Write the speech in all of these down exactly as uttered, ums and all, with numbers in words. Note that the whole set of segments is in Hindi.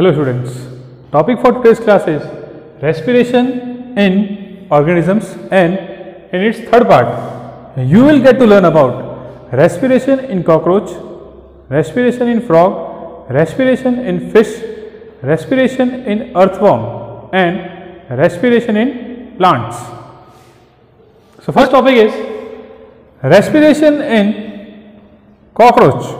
Hello students, topic for today's class is respiration in organisms, and in its third part you will get to learn about respiration in cockroach, respiration in frog, respiration in fish, respiration in earthworm and respiration in plants. So first topic is respiration in cockroach.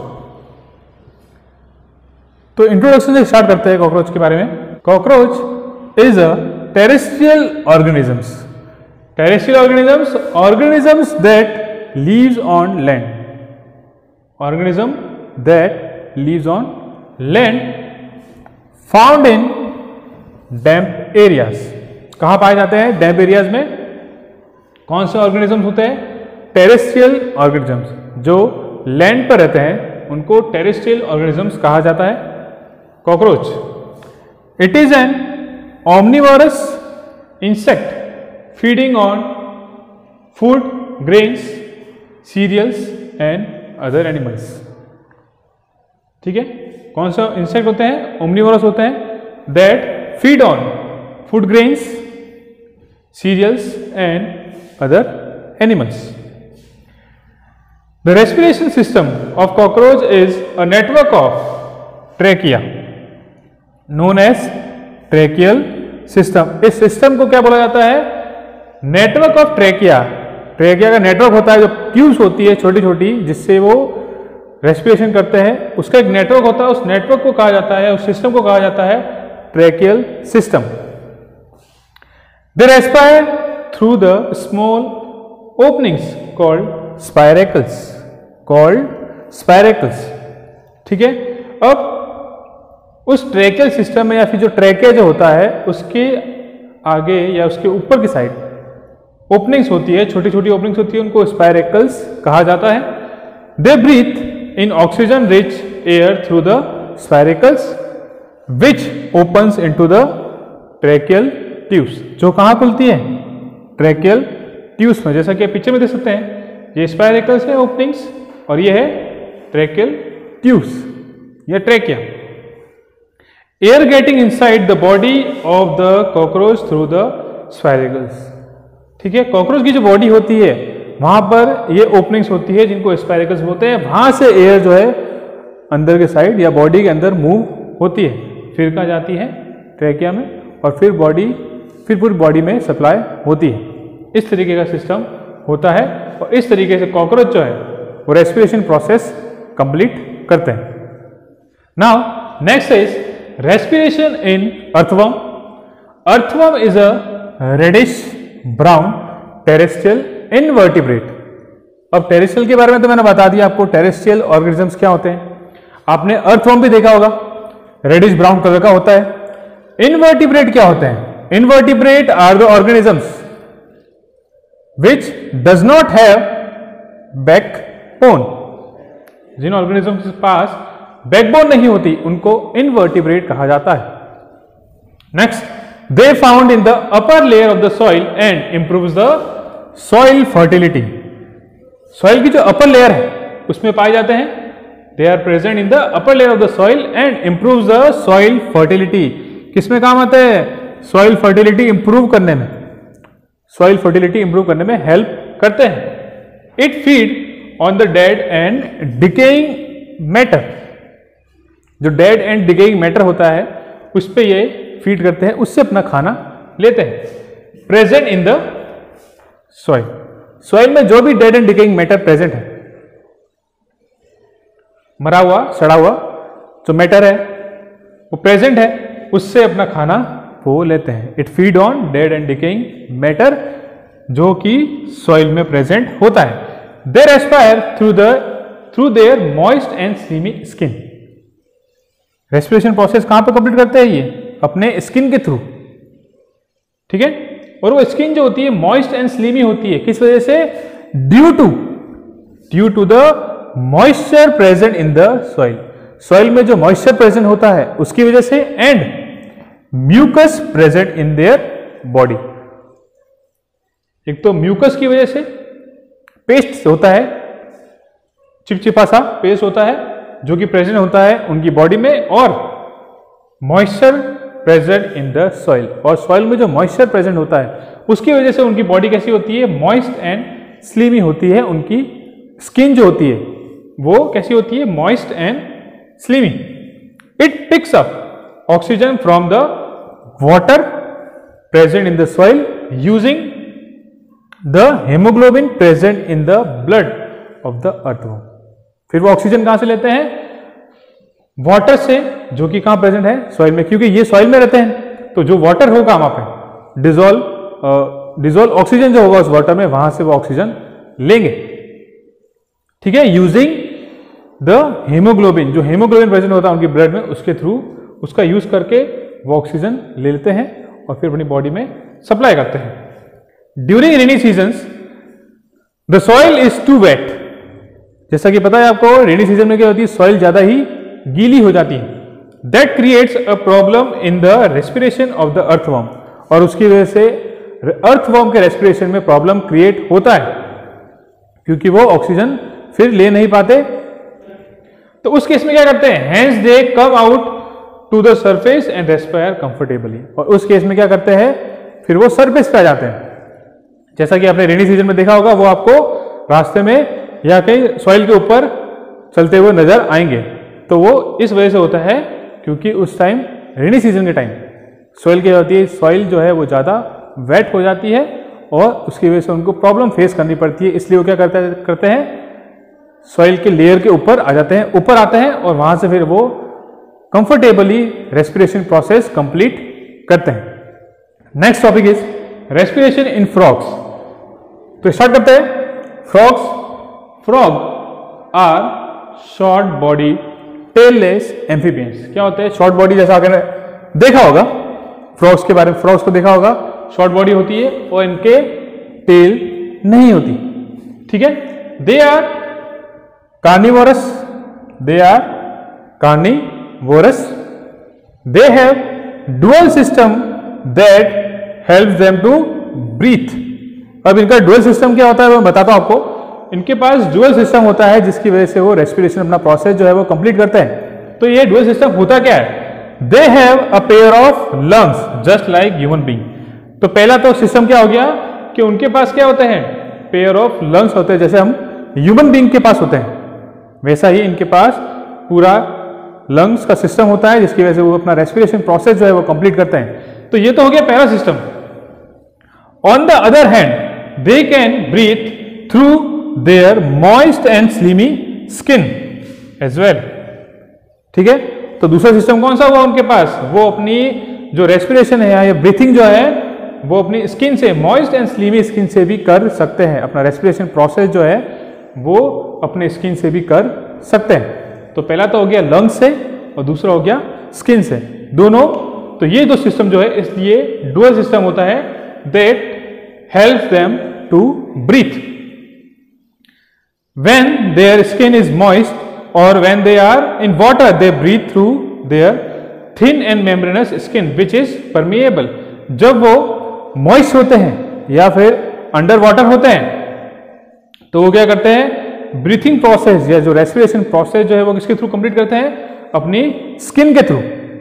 तो इंट्रोडक्शन से स्टार्ट करते हैं कॉकरोच के बारे में. Cockroach is a terrestrial organisms. Terrestrial organisms organisms that lives on land. Organism that lives on land found in damp areas. कहाँ पाए जाते हैं? डैम्प एरियाज में. कौन से ऑर्गेनिजम्स होते हैं? Terrestrial organisms. जो लैंड पर रहते हैं उनको टेरेस्ट्रियल ऑर्गेनिजम्स कहा जाता है. Cockroach it is an omnivorous insect feeding on food, grains, cereals and other animals. ठीक है, कौन सा इंसेक्ट होते हैं? omnivorous होते हैं. that feed on food, grains, cereals and other animals. The respiration system of cockroach is a network of trachea known as tracheal system. इस सिस्टम को क्या बोला जाता है? Network of trachea. ट्रेकिया का नेटवर्क होता है, जो ट्यूब्स होती है छोटी छोटी जिससे वो रेस्पिरेशन करते हैं, उसका एक नेटवर्क होता है. उस नेटवर्क को कहा जाता है, उस सिस्टम को कहा जाता है tracheal system. They respire through the small openings called spiracles. Called spiracles. ठीक है. अब उस ट्रेकियल सिस्टम में या फिर जो ट्रेकिया जो होता है उसके आगे या उसके ऊपर की साइड ओपनिंग्स होती है, छोटी छोटी ओपनिंग्स होती है, उनको स्पायरेकल्स कहा जाता है. They breathe in oxygen rich air through the spiracles which opens into the tracheal tubes. जो कहाँ खुलती है? ट्रेकियल ट्यूब्स में. जैसा कि पिक्चर में देख सकते हैं, ये स्पायरेकल्स है ओपनिंग्स और ये है ट्रेकियल ट्यूब्स या trachea. Air getting inside the body of the cockroach through the spiracles. ठीक है, कॉकरोच की जो बॉडी होती है वहां पर ये ओपनिंग्स होती है जिनको स्पायरेकल्स बोलते हैं. वहां से एयर जो है अंदर के साइड या बॉडी के अंदर मूव होती है, फिर कहाँ जाती है? ट्रेकिया में, और फिर बॉडी फिर पूरी बॉडी में सप्लाई होती है. इस तरीके का सिस्टम होता है और इस तरीके से कॉकरोच जो है वो रेस्पिरेशन प्रोसेस कंप्लीट करते हैं. Now next is respiration in earthworm. Earthworm is a reddish brown terrestrial invertebrate. अब terrestrial के बारे में तो मैंने बता दिया आपको. terrestrial organisms क्या होते हैं? आपने earthworm भी देखा होगा, reddish brown कलर का होता है. invertebrate क्या होते हैं? invertebrate are the organisms which does not have backbone. Jin organisms के पास बैकबोन नहीं होती उनको इनवर्टिब्रेट कहा जाता है. Next, they found in the upper layer of the soil and improves the soil fertility. Soil की जो अपर लेयर है उसमें पाए जाते हैं. They are present in the upper layer of the soil and improves the soil fertility. किसमें काम आते हैं? सॉइल फर्टिलिटी इंप्रूव करने में. सॉइल फर्टिलिटी इंप्रूव करने में हेल्प करते हैं. It feed on the dead and decaying matter. जो डेड एंड डिकेइंग मैटर होता है उस पे ये फीड करते हैं, उससे अपना खाना लेते हैं. Present in the soil. Soil में जो भी dead and decaying matter present है, मरा हुआ सड़ा हुआ जो मैटर है वो प्रेजेंट है, उससे अपना खाना वो लेते हैं. It feed on dead and decaying matter जो कि सॉइल में प्रेजेंट होता है. They respire through the through their moist and slimy skin. Respiration process कहां पर कंप्लीट करते हैं? ये अपने स्किन के थ्रू. ठीक है, और वो स्किन जो होती है मॉइस्ट एंड स्लीमी होती है. किस वजह से? Due to due to the moisture present in the soil. Soil में जो मॉइस्चर प्रेजेंट होता है उसकी वजह से, and mucus present in their body. एक तो म्यूकस की वजह से, पेस्ट होता है, चिपचिपा सा पेस्ट होता है जो कि प्रेजेंट होता है उनकी बॉडी में, और moisture present in the soil, और सॉइल में जो मॉइस्चर प्रेजेंट होता है उसकी वजह से उनकी बॉडी कैसी होती है, मॉइस्ट एंड स्लीमी होती है। उनकी स्किन जो होती है वो कैसी होती है, moist and slimy. It picks up oxygen from the water present in the soil using the haemoglobin present in the blood of the earthworm. फिर वो ऑक्सीजन कहां से लेते हैं, वाटर से, जो कि कहां प्रेजेंट है, सॉइल में, क्योंकि ये सॉइल में रहते हैं। तो जो वाटर होगा वहां पे डिजोल्व डिजोल्व ऑक्सीजन जो होगा उस वाटर में, वहां से वो ऑक्सीजन लेंगे, ठीक है, यूजिंग द हेमोग्लोबिन। जो हेमोग्लोबिन प्रेजेंट होता है उनकी ब्लड में, उसके थ्रू उसका यूज करके वो ऑक्सीजन ले लेते हैं और फिर अपनी बॉडी में सप्लाई करते हैं। During rainy seasons the soil is too wet. जैसा कि पता है आपको, रेनी सीजन में क्या होती है, सॉइल ज्यादा ही गीली हो जाती है। That creates a problem in the respiration of the earthworm, और उसकी वजह से अर्थवर्म के रेस्पिरेशन में प्रॉब्लम क्रिएट होता है, क्योंकि वो ऑक्सीजन फिर ले नहीं पाते। तो उस केस में क्या करते हैं, hence they come out to the surface and respire comfortably, और उस केस में क्या करते हैं, फिर वो सरफेस पे आ जाते हैं। जैसा कि आपने रेनी सीजन में देखा होगा, वो आपको रास्ते में या कहीं सॉइल के ऊपर चलते हुए नजर आएंगे। तो वो इस वजह से होता है क्योंकि उस टाइम रेनी सीजन के टाइम सॉइल क्या होती है, सॉइल जो है वो ज़्यादा वेट हो जाती है और उसकी वजह से उनको प्रॉब्लम फेस करनी पड़ती है। इसलिए वो क्या करते हैं करते हैं सॉइल के लेयर के ऊपर आ जाते हैं, ऊपर आते हैं, और वहां से फिर वो कंफर्टेबली रेस्पिरेशन प्रोसेस कंप्लीट करते हैं। Next topic is respiration in frogs. तो स्टार्ट करते हैं। Frogs frog are short body tailless amphibians. क्या होते हैं, शॉर्ट बॉडी, जैसा आपने देखा होगा फ्रॉग्स के बारे में, फ्रॉग्स को देखा होगा, शॉर्ट बॉडी होती है और इनके टेल नहीं होती, ठीक है। They are carnivorous, they are carnivorous, they have dual system that helps them to breathe. अब इनका डुअल सिस्टम क्या होता है मैं बताता हूं आपको। इनके पास डुअल सिस्टम होता है जिसकी वजह से वो रेस्पिरेशन अपना प्रोसेस जो है वो कंप्लीट करते हैं। तो ये डुअल सिस्टम होता क्या है, they have a pair of lungs just like human being. तो पहला तो सिस्टम क्या हो गया कि उनके पास क्या होते हैं, पेयर ऑफ लंग्स होते हैं, जैसे हम ह्यूमन बीइंग के पास होते हैं वैसा ही इनके पास पूरा लंग्स का सिस्टम होता है जिसकी वजह से वो अपना रेस्पिरेशन प्रोसेस जो है वो कंप्लीट करते हैं। तो ये तो हो गया पहला system. On the other hand they can breathe through their moist and slimy skin as well, ठीक है। तो दूसरा सिस्टम कौन सा हुआ उनके पास, वो अपनी जो रेस्पिरेशन है या ब्रीथिंग जो है वो अपनी स्किन से, मॉइस्ट एंड स्लीमी स्किन से भी कर सकते हैं। अपना रेस्पिरेशन प्रोसेस जो है वो अपने स्किन से भी कर सकते हैं। तो पहला तो हो गया लंग्स से और दूसरा हो गया स्किन से, दोनों। तो ये दो सिस्टम जो है, इसलिए डुअल सिस्टम होता है that helps them to breathe. When their skin is moist or when they are in water they breathe through their thin and membranous skin which is permeable। जब वो moist होते हैं या फिर अंडर वाटर होते हैं तो वो क्या करते हैं, ब्रीथिंग प्रोसेस या जो रेस्पिरेशन प्रोसेस जो है वो किसके थ्रू कंप्लीट करते हैं, अपनी स्किन के through,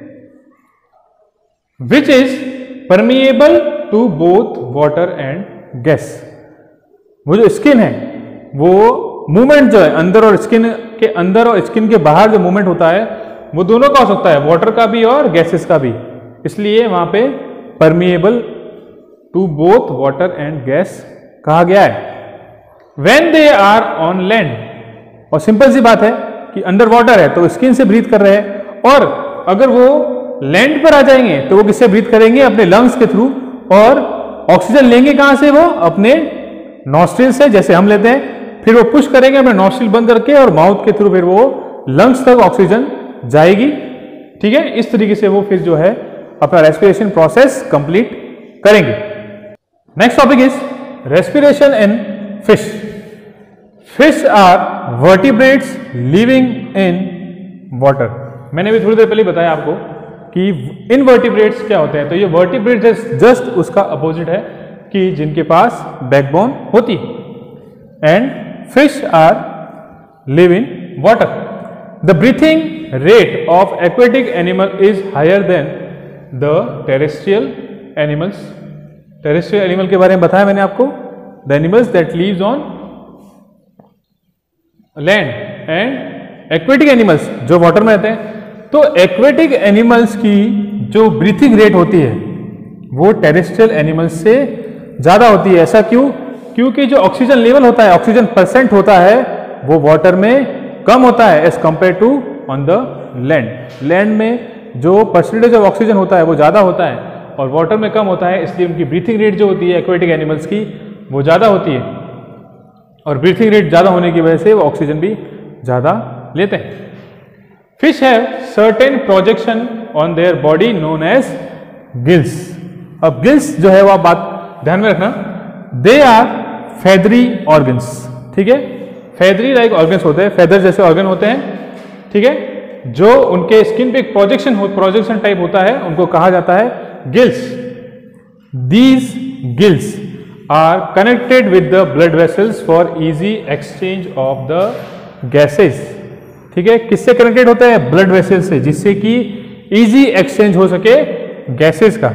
which is permeable to both water and gas. वो जो स्किन है वो मूवमेंट जो है अंदर और स्किन के अंदर और स्किन के बाहर जो मूवमेंट होता है वो दोनों का हो सकता है, वाटर का भी और गैसेस का भी। इसलिए वहां पे permeable to both water and gas कहा गया है। When they are on land, और सिंपल सी बात है कि अंडर वाटर है तो स्किन से ब्रीथ कर रहे हैं, और अगर वो लैंड पर आ जाएंगे तो वो किससे ब्रीथ करेंगे, अपने लंग्स के थ्रू। और ऑक्सीजन लेंगे कहां से, वो अपने नॉस्ट्रिल से, जैसे हम लेते हैं, फिर वो पुश करेंगे अपने नॉस्ट्रिल बंद करके और माउथ के थ्रू फिर वो लंग्स तक ऑक्सीजन जाएगी, ठीक है। इस तरीके से वो फिर जो है अपना रेस्पिरेशन प्रोसेस कंप्लीट करेंगे। Next topic is respiration in fish. Fish are vertebrates living in water. मैंने भी थोड़ी देर पहले बताया आपको कि इनवर्टिब्रेट्स क्या होते हैं। तो ये वर्टिब्रेट्स जस्ट उसका अपोजिट है कि जिनके पास बैकबोन होती है। And fish are live in water. The breathing rate of aquatic animal is higher than the terrestrial animals. Terrestrial animal के बारे में बताया मैंने आपको, the animals that lives on land and aquatic animals जो वाटर में रहते हैं। तो एक्वेटिक एनिमल्स की जो ब्रीथिंग रेट होती है वो टेरेस्ट्रियल एनिमल्स से ज्यादा होती है। ऐसा क्यों? क्योंकि जो ऑक्सीजन लेवल होता है, ऑक्सीजन परसेंट होता है, वो वाटर में कम होता है as compare to on the land. Land में जो परसेंटेज ऑफ ऑक्सीजन होता है वो ज्यादा होता है और वाटर में कम होता है, इसलिए उनकी ब्रीथिंग रेट जो होती है एक्वेटिक एनिमल्स की वो ज्यादा होती है और ब्रीथिंग रेट ज्यादा होने की वजह से वो ऑक्सीजन भी ज्यादा लेते हैं। Fish have certain projection on their body known as gills. अब गिल्स जो है वो आप बात ध्यान में रखना, दे आर फेदरी ऑर्गन्स। ठीक है, फेदरी लाइक ऑर्गन्स होते हैं, फेदर जैसे ऑर्गन होते हैं। ठीक है, जो उनके स्किन पे एक प्रोजेक्शन हो प्रोजेक्शन टाइप होता है, उनको कहा जाता है gills. These gills are connected with the blood vessels for easy exchange of the gases. ठीक है, किससे कनेक्टेड होता है? ब्लड वेसल्स से, जिससे कि इजी एक्सचेंज हो सके गैसेस का।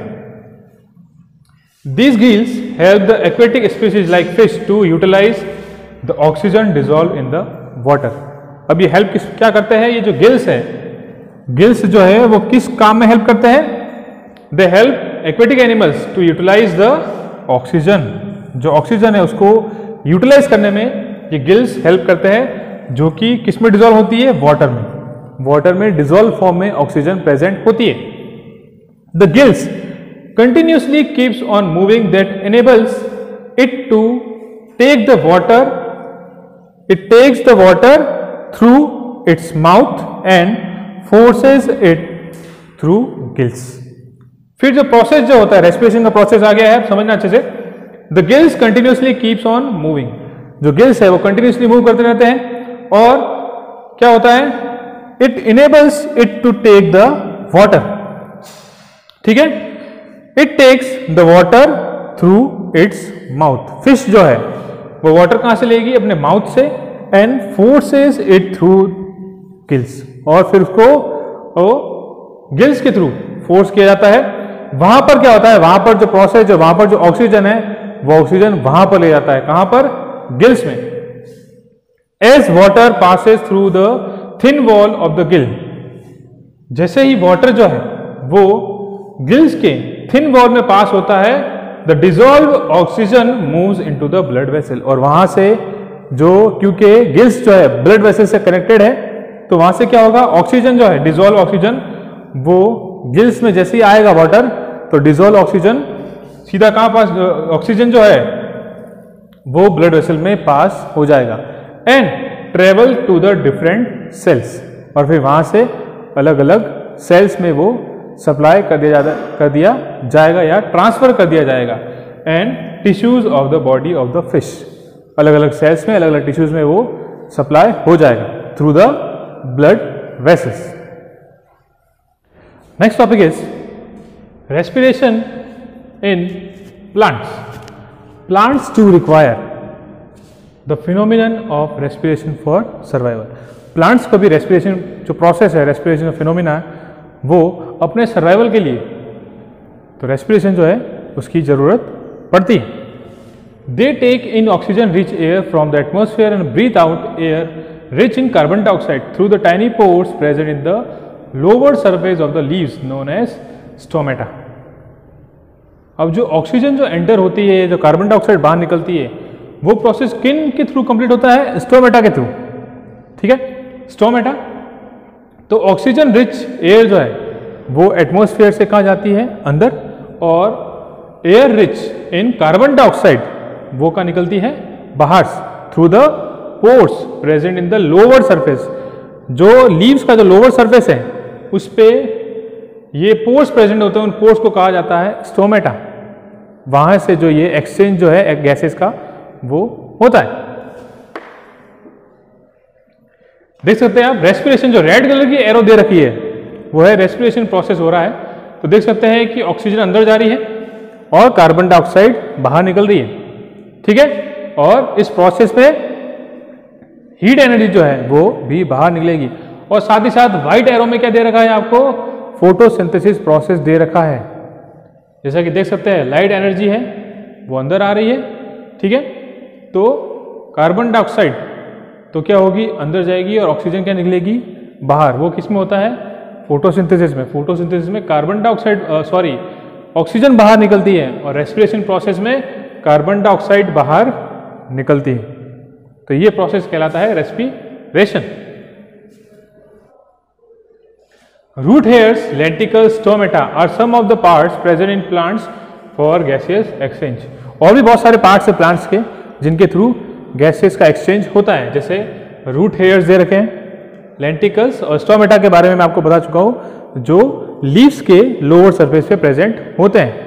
These gills help the aquatic species like fish to utilize the oxygen dissolved in the water. अब ये हेल्प किस क्या करते हैं? ये जो गिल्स है, गिल्स जो है वो किस काम में हेल्प करते हैं? They help aquatic animals to utilise the oxygen. जो ऑक्सीजन है उसको यूटिलाइज करने में ये गिल्स हेल्प करते हैं, जो कि किस में डिजोल्व होती है? वाटर में। वाटर में डिजोल्व फॉर्म में ऑक्सीजन प्रेजेंट होती है। The gills continuously keeps on moving that enables it to take the water it takes the water through its mouth and forces it through gills। फिर जो प्रोसेस जो होता है, रेस्पिरेशन का प्रोसेस आ गया है, समझना अच्छे से। The gills continuously keeps on moving. जो गिल्स है वो कंटिन्यूसली मूव करते रहते हैं और क्या होता है? It enables it to take the water. ठीक है, it takes the water through its mouth. Fish जो है वो वाटर कहां से लेगी? अपने माउथ से, and forces it through gills, और फिर उसको वो गिल्स के थ्रू फोर्स किया जाता है। वहां पर क्या होता है? वहां पर जो प्रोसेस है, वहां पर जो ऑक्सीजन है वो ऑक्सीजन वहां पर ले जाता है। कहां पर? गिल्स में। As water passes through the thin wall of the gill, जैसे ही वाटर जो है वो गिल्स के थिन वॉल में पास होता है, the dissolve oxygen moves into the blood vessel, और वहां से जो, क्योंकि गिल्स जो है ब्लड वेसल से कनेक्टेड है, तो वहां से क्या होगा? ऑक्सीजन जो है, डिजोल्व ऑक्सीजन, वो गिल्स में जैसे ही आएगा वाटर, तो डिजोल्व ऑक्सीजन सीधा कहां पास? ऑक्सीजन जो है वो ब्लड वेसल में पास हो जाएगा and travel to the different cells, और फिर वहां से अलग अलग सेल्स में वो सप्लाई कर दिया जाता कर दिया जाएगा या ट्रांसफर कर दिया जाएगा। And tissues of the body of the fish, अलग अलग सेल्स में, अलग अलग टिश्यूज में वो सप्लाई हो जाएगा through the blood vessels. Next topic is respiration in plants. Plants too require the phenomenon of respiration for survival. Plants को भी रेस्पिरेशन जो प्रोसेस है, रेस्पिरेशन फिनोमिना, वो अपने सर्वाइवल के लिए तो रेस्पिरेशन जो है उसकी जरूरत पड़ती है। They take in oxygen rich air from the atmosphere and breathe out air rich in carbon dioxide through the tiny pores present in the lower surface of the leaves known as stomata. अब जो ऑक्सीजन जो एंटर होती है, जो कार्बन डाइऑक्साइड बाहर निकलती है, वो प्रोसेस किन के थ्रू कंप्लीट होता है? स्टोमेटा के थ्रू। ठीक है, स्टोमेटा। तो ऑक्सीजन रिच एयर जो है वो एटमॉस्फेयर से कहाँ जाती है? अंदर, और air rich in carbon dioxide वो कहाँ निकलती है? बाहर, through the pores present in the lower surface. जो लीव्स का जो लोअर सरफेस है उस पे ये पोर्स प्रेजेंट होते हैं, उन पोर्स को कहा जाता है स्टोमेटा। वहां से जो ये एक्सचेंज जो है गैसेस का वो होता है। देख सकते हैं आप, रेस्पिरेशन जो रेड कलर की एरो दे रखी है वो है रेस्पिरेशन प्रोसेस हो रहा है। तो देख सकते हैं कि ऑक्सीजन अंदर जा रही है और कार्बन डाइऑक्साइड बाहर निकल रही है। ठीक है, और इस प्रोसेस में हीट एनर्जी जो है वो भी बाहर निकलेगी, और साथ ही साथ व्हाइट एरो में क्या दे रखा है आपको, फोटोसिंथेसिस प्रोसेस दे रखा है। जैसा कि देख सकते हैं लाइट एनर्जी है वो अंदर आ रही है, ठीक है। तो कार्बन डाइऑक्साइड तो क्या होगी, अंदर जाएगी और ऑक्सीजन क्या निकलेगी बाहर। वो किस में होता है, फोटोसिंथेसिस में। फोटोसिंथेसिस में कार्बन डाइऑक्साइड सॉरी ऑक्सीजन बाहर निकलती है और रेस्पिरेशन प्रोसेस में कार्बन डाइऑक्साइड बाहर निकलती है। तो ये प्रोसेस कहलाता है respiration. Root hairs, lenticels, stomata are some of the parts present in plants for gaseous exchange. और भी बहुत सारे पार्ट्स है प्लांट्स के जिनके थ्रू गैसेस का एक्सचेंज होता है। जैसे रूट हेयर्स दे रखे हैं, लेंटिकल्स और स्टोमेटा के बारे में मैं आपको बता चुका हूं, जो लीव्स के लोअर सरफेस पे प्रेजेंट होते हैं।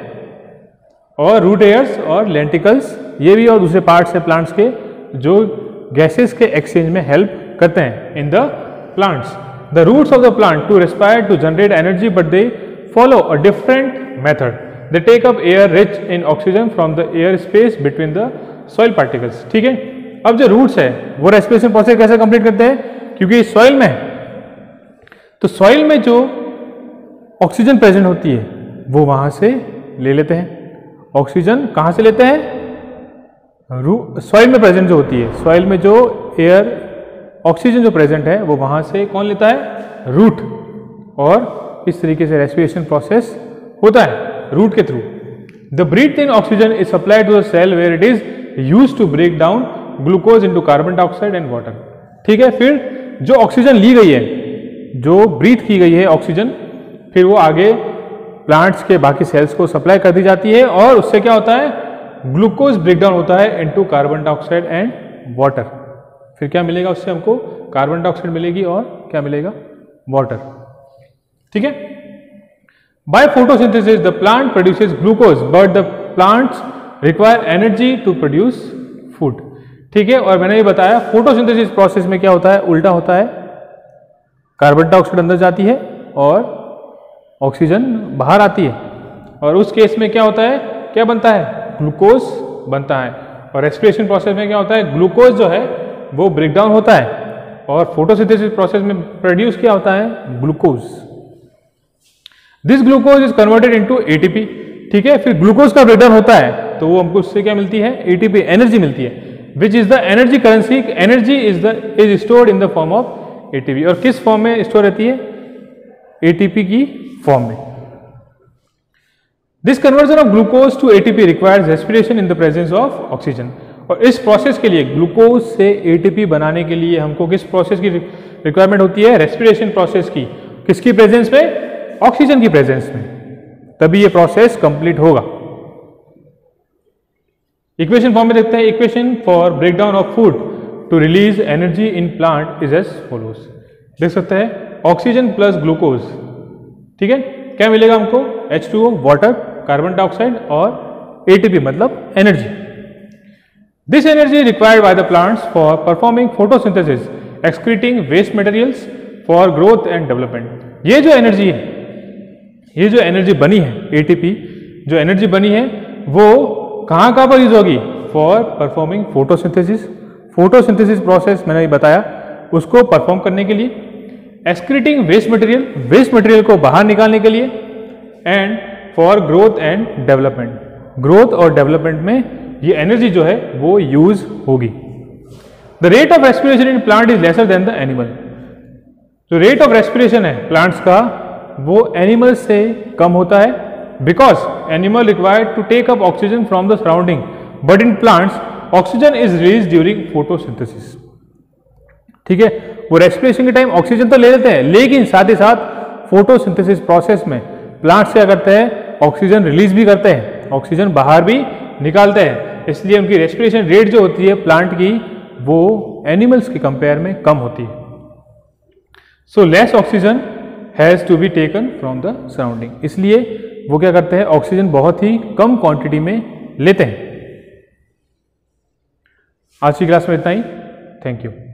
और रूट हेयर्स और लेंटिकल्स ये भी और दूसरे पार्ट्स है प्लांट्स के जो गैसेस के एक्सचेंज में हेल्प करते हैं in the plants. The roots of the plant to respire to generate energy but they follow a different method. They take up air rich in oxygen from the air space between the soil particles, ठीक है। अब जो रूट्स है वो रेस्पिरेशन प्रोसेस कैसे कंप्लीट करते हैं, क्योंकि सॉइल में तो सॉइल में जो ऑक्सीजन प्रेजेंट होती है वो वहां से ले लेते हैं। ऑक्सीजन कहां से लेते हैं, सॉइल में प्रेजेंट जो होती है, सॉइल में जो एयर ऑक्सीजन जो प्रेजेंट है वो वहां से कौन लेता है, रूट। और इस तरीके से रेस्पिरेशन प्रोसेस होता है रूट के through. The breathe in oxygen is supplied to the cell where it is used to break down glucose into carbon dioxide and water, ठीक है। फिर जो ऑक्सीजन ली गई है, जो ब्रीथ की गई है ऑक्सीजन, फिर वो आगे प्लांट्स के बाकी सेल्स को सप्लाई कर दी जाती है और उससे क्या होता है, ग्लूकोज ब्रेकडाउन होता है into carbon dioxide and water. फिर क्या मिलेगा उससे हमको, कार्बन डाइऑक्साइड मिलेगी और क्या मिलेगा, वाटर, ठीक है। By photosynthesis the plant produces glucose but the plants require energy to produce food, ठीक है। और मैंने ये बताया फोटोसिंथेसिस प्रोसेस में क्या होता है, उल्टा होता है, कार्बन डाइऑक्साइड अंदर जाती है और ऑक्सीजन बाहर आती है। और उस केस में क्या होता है, क्या बनता है, ग्लूकोज बनता है। और रेस्पिरेशन प्रोसेस में क्या होता है, ग्लूकोज जो है वो ब्रेकडाउन होता है और फोटोसिंथेसिस प्रोसेस में प्रोड्यूस क्या होता है, glucose. This glucose is converted into ATP, ठीक है। फिर ग्लूकोज का ब्रेकडाउन होता है तो वो हमको उससे क्या मिलती है, एटीपी, एनर्जी मिलती है, which is the energy currency. Energy is the is stored in the form of ATP. और किस फॉर्म में स्टोर रहती है, एटीपी की फॉर्म में। This conversion of glucose to ATP requires respiration in the presence of oxygen. और इस प्रोसेस के लिए, ग्लूकोज से एटीपी बनाने के लिए हमको किस प्रोसेस की रिक्वायरमेंट होती है, रेस्पिरेशन प्रोसेस की। किसकी प्रेजेंस में, ऑक्सीजन की प्रेजेंस में, तभी ये प्रोसेस कंप्लीट होगा। इक्वेशन फॉर्म में देखते हैं। Equation for breakdown of food to release energy in plant is as follows. देख सकते हैं ऑक्सीजन प्लस ग्लूकोज, ठीक है, क्या मिलेगा हमको, H two O, water, carbon dioxide और एटीपी मतलब energy. This energy required by the plants for performing photosynthesis excreting waste materials for growth and development. ये जो एनर्जी है, ये जो एनर्जी बनी है, एटीपी जो एनर्जी बनी है वो कहां कहां पर यूज होगी, for performing photosynthesis. Photosynthesis process मैंने बताया, उसको परफॉर्म करने के लिए, excreting waste material, waste material को बाहर निकालने के लिए, and for growth and development. Growth और डेवलपमेंट में ये एनर्जी जो है वो यूज होगी। The rate of respiration in plant is lesser than the animal. जो रेट ऑफ रेस्पिरेशन है प्लांट्स का वो एनिमल से कम होता है, because animal required to take up oxygen from the surrounding, but in plants oxygen is release during photosynthesis, ठीक है। वो रेस्पिरेशन के टाइम ऑक्सीजन तो ले लेते हैं, लेकिन साथ ही साथ फोटोसिंथेसिस प्रोसेस में प्लांट्स क्या करते हैं, ऑक्सीजन रिलीज भी करते हैं, ऑक्सीजन बाहर भी निकालते हैं। इसलिए उनकी रेस्पिरेशन रेट जो होती है प्लांट की वो एनिमल्स के कंपेयर में कम होती है। So less oxygen has to be taken from the surrounding, इसलिए वो क्या करते हैं, ऑक्सीजन बहुत ही कम क्वांटिटी में लेते हैं। आज की क्लास में इतना ही, थैंक यू।